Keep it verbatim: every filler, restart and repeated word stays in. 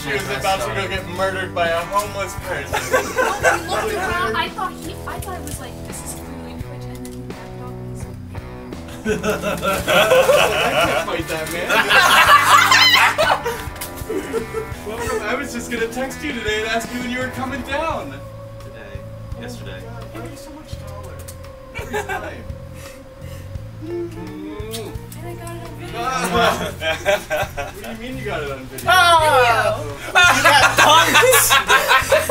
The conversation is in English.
she was about to go get murdered by a homeless person. Well, we looked around. I thought he. I thought it was like this is clearly Twitch, and then he backed off. He's I can't fight that, man. Well, I was just gonna text you today and ask you when you were coming down. Today. Yesterday. Oh, God, you're so much taller. Every time. and I got it on video. Ah. What do you mean you got it on video? Oh! You got punked!